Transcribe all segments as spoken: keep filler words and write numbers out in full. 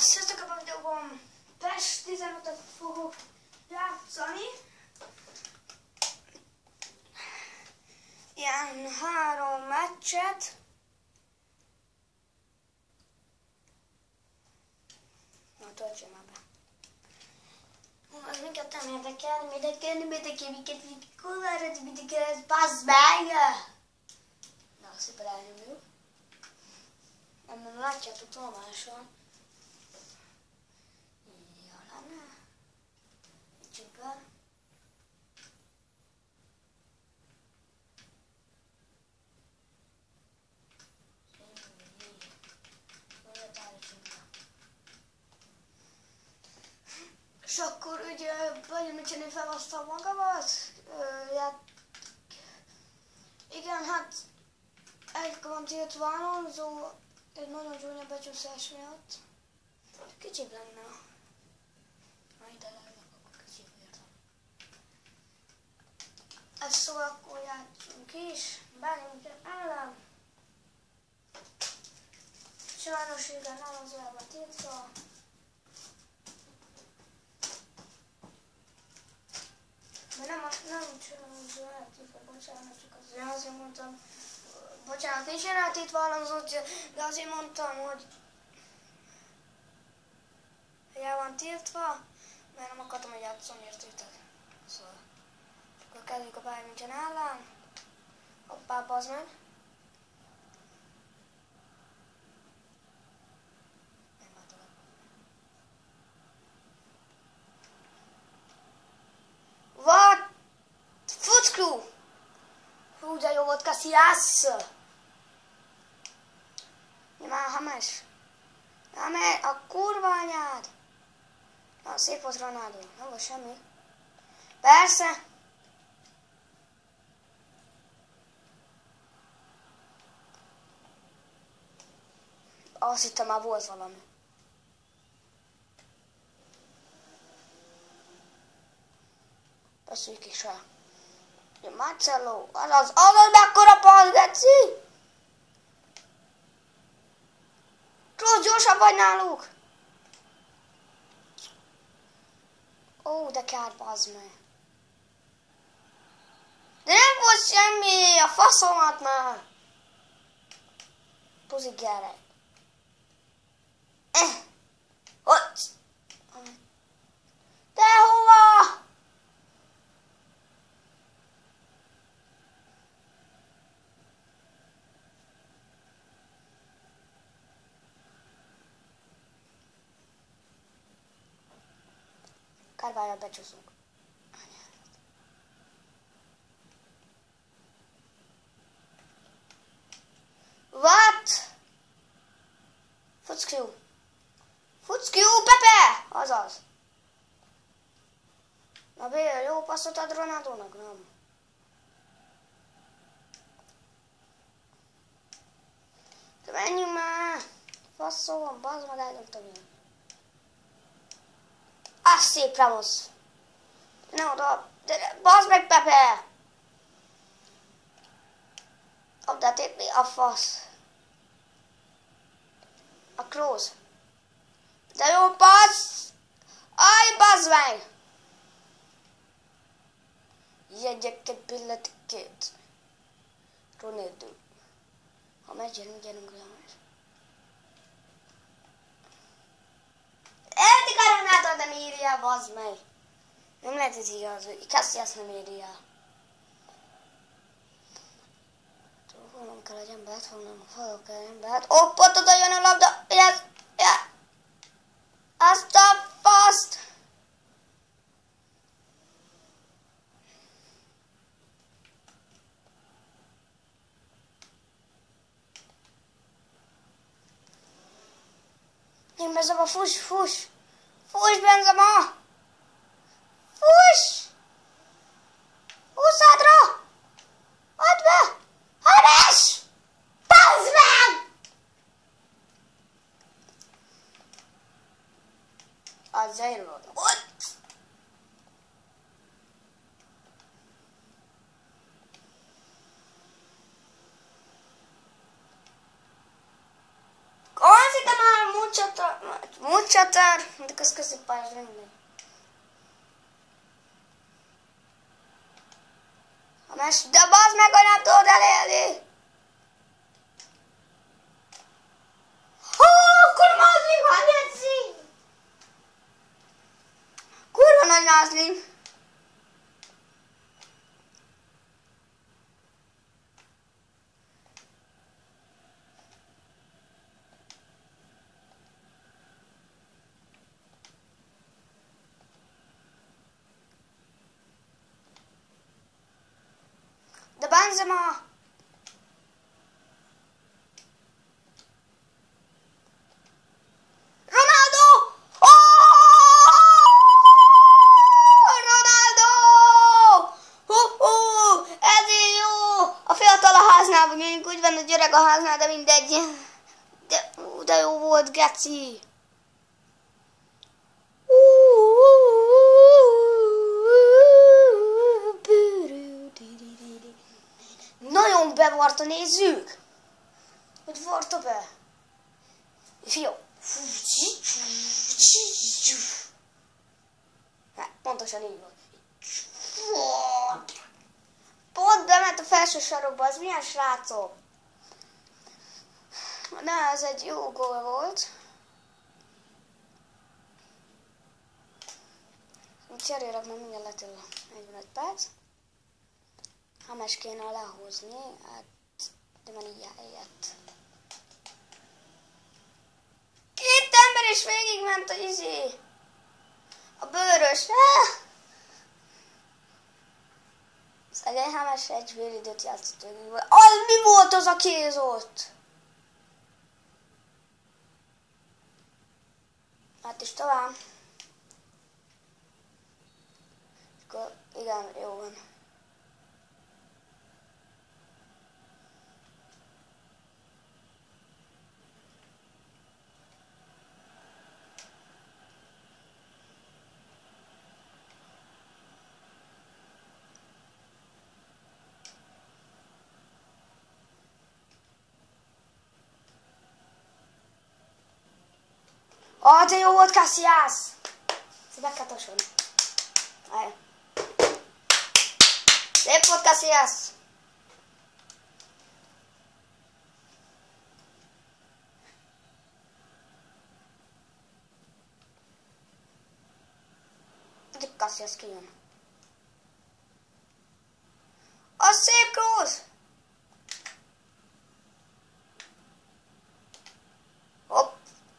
Sziasztok, a videóban PES tizenötöt fogok játszani. Ilyen három meccset. Na, töltsön már be. Az minket nem érdekel, nem érdekel, nem érdekel, minket kurvára, minket ez bassz meg! Na, szépen elnyomjuk. Nem, nem látjátok tolmáson. Jó lenne. Ígyük be. És akkor ugye Bajanocsani felhoztam magamat. Ja, igen, hát egy van tiltva Alonso, egy nagyon csúnya becsúszás miatt. Kicsibb lenne. Na ide leülök, akkor kicsibb értem. Ezt szóval akkor játszunk is. Bármilyen ellen. Sajnos igen, Alonso el van tiltva. De nem, nem Alonso eltiltva, bocsánat, csak azért, azért mondtam. Bocsánat, nincs eltiltva Alonso, de azért mondtam, hogy el van tiltva, mert nem akartam, hogy játszom, értétek. Szóval. És akkor kezdjük a Bayern München ellen. Hoppá, bazd meg. Nem változok. What? Fuckskrew! Hú, de jó volt, Casillas! Mi már Hames? Hames, a kurva anyád! Na, szép volt Ronaldo, nem volt semmi. Persze! Azt hittem, már volt valami. Beszéljük is rá. Marcelo, azaz, azaz mekkora passz, geci! Kroos, gyorsabb vagy náluk! Ó, de kár, bazd meg. De nem volt semmi, a faszomat már! Puzi gyerek. Eh! Ott! Te hova? Kárvályra becsúszunk. What? Fuckskrew. Fuckskrew, Pepe! Azaz. Na Bél, jó passzot ad Ronaldónak? Nem. De menjünk már! Faszom, bazd meg, eldöntöm én. Ah, szép Ramos! Ne oda! De bazd meg, Pepe! Abdát érni a fasz! A Kroos! De jó passz! Aj, bazd meg! Jegyeket, billeteket! Ronaldo! Ha megy, gyerünk, gyerünk, gyerünk! Értik a Ronaldo, nem írja, bazd meg! Nem lehet ez igaz, hogy Casillas nem írja. Fognom kell egy embert, fognom, fogok kell egy embert. Ó, pont oda jön a labda! Yes! Yeah. Azt a faszt! Én Benzema, fuss, fuss! Fuss, Benzema! Fuss! Húsz hátra! Add be! Hames! Bazd meg! Az zajlód. Ott! ¿Cómo se llama mucho? Mucho tarde. De que es que se pasen. Más de bazd meg, hogy nem tudod elérni! Hó, kurva mázlim, hát jegyzi! Kurva nagy mázlim! De Benzema! Ronaldo! Oh! Ronaldo! Hú-hú! Ezért jó! A fiatal a háznál vagyunk, úgy van, hogy öreg a háznál, de mindegy. De, de jó volt, geci! Nagyon bevarta, nézzük! Hogy varta be? Jó. Hát, pontosan így van. Pont bement a felső sarokba, az milyen srácok? Na, ez egy jó gól volt. Cserélek, mert mindjárt letől negyvenöt perc. Hames kéne lehozni, hát, de már így eljött. Két ember is végigment a izé. A bőrös. Ah! Szegény Hames egy fél időt játszott végig. Az mi volt az a kéz ott? Hát is tovább. Akkor igen, jó van. Ah, de jó volt, Casillas! Ezt meg kell tasolni. Állj. Szép volt, Casillas! De Casillas kijön. A szép Kroos! Hopp!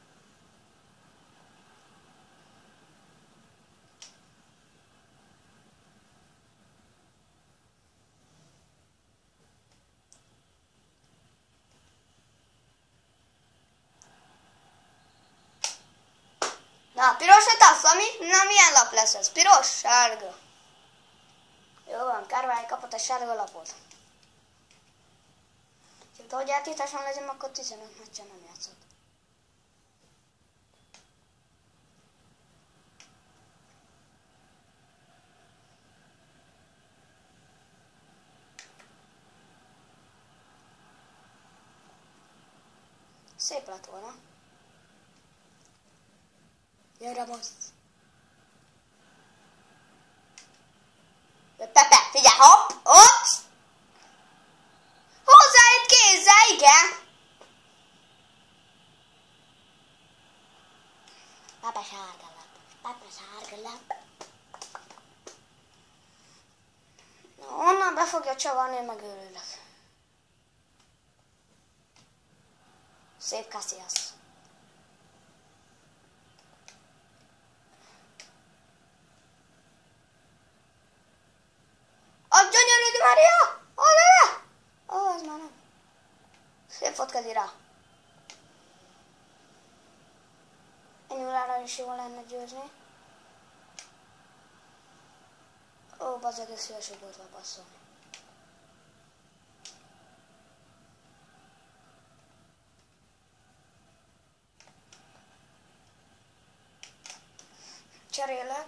Na, pirosat az, ami? Na, milyen lap lesz ez? Piros, sárga. Jó van, Carvalho kapott egy sárga lapot. Csak hogy játéktársam legyen, akkor tizenöt meccsen nem játszott. Szép lett volna. Jön Ramos. Pepe, figyelj, hopp, ott! Hozzáért kézzel, igen! Pepe sárga lap, Pepe sárga lap. Na, onnan be fogja csavarni, megőrülök. Szép Casillas. A gyönyörű Di Maria! Ó, ne, ne! Ó, ez már nem. Szép volt kezi rá. Enyúlára is jól lenne győzni. Ó, bazzeg, ez hülyeség volt lepasszolni. Cserélek.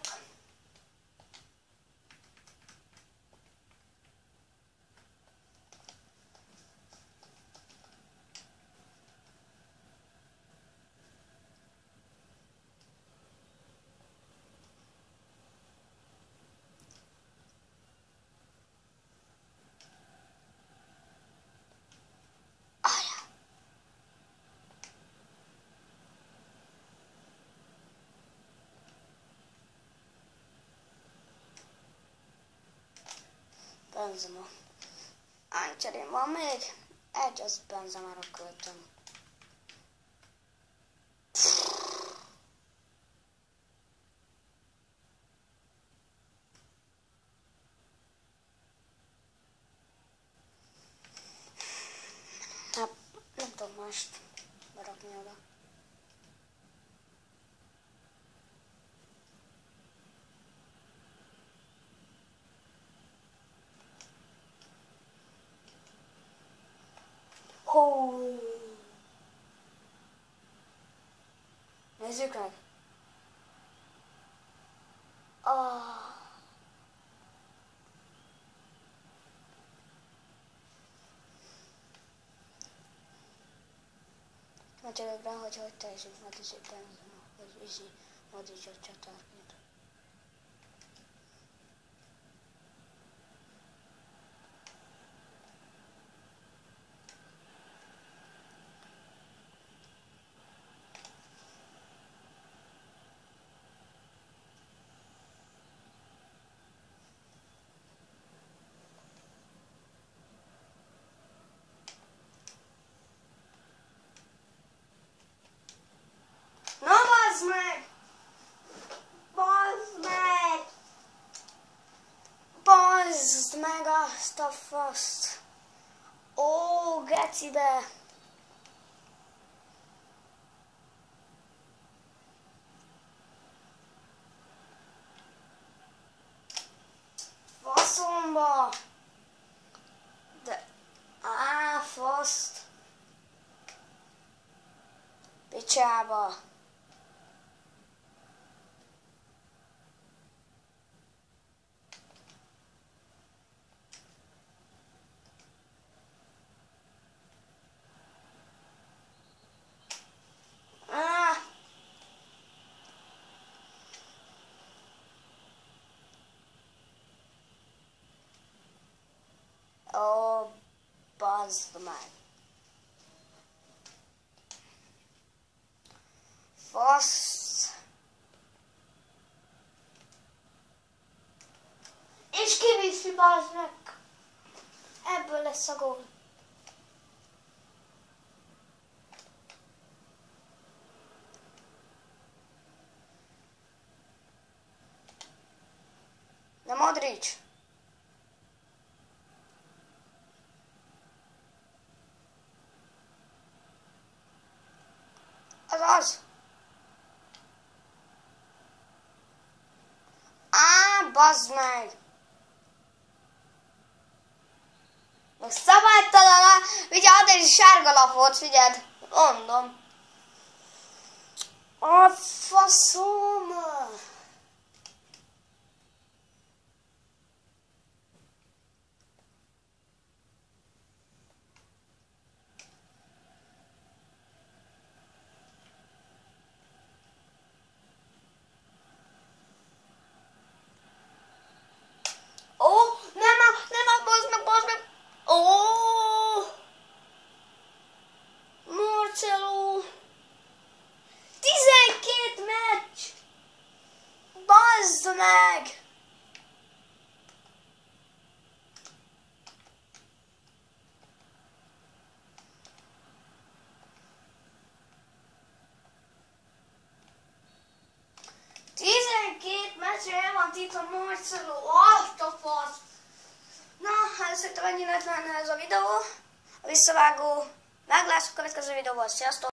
Benzema. Hány cserém van még? Egy, az Benzemára költöm. Hát, nem tudom mást berakni oda. Hó! Nézzük meg! Ah. Magyarok rá, hogy hogy teljesít Modric Benzema, vagy Izzi Modricot csatárként. Bazd meg! Bazd meg! Bazd meg azt a faszt! Ó, gecibe! Faszomba! De... Á, faszt! Picsába! Ó, bazd meg! Fasz! És kiviszi, bazd meg! Ebből lesz a gól. De Modric! Az az! Á, bazd meg! Meg szabálytalan, figyeld, egy sárga lapot, figyeld! Mondom. A faszom! Meg! tizenkét meccsre van itt a Marcelo, azt a fasz! Na, hát szerintem ennyi lett lenne ez a videó. A visszavágó. Meglátszunk a következő videóval. Sziasztok!